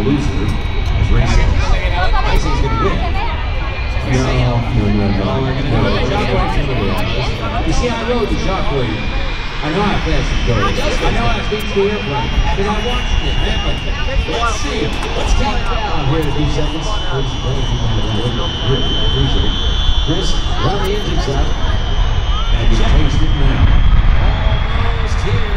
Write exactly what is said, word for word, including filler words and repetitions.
loser as racing. Racing's going to win. No, no, no, no. no. You see, I rode the Shockwave. I know how fast it goes. I know how it beats the airplane. Because I watched it happen. Let's see. Let's take it down here in a few seconds. Chris, run the engines up. And you taste it now. Almost here.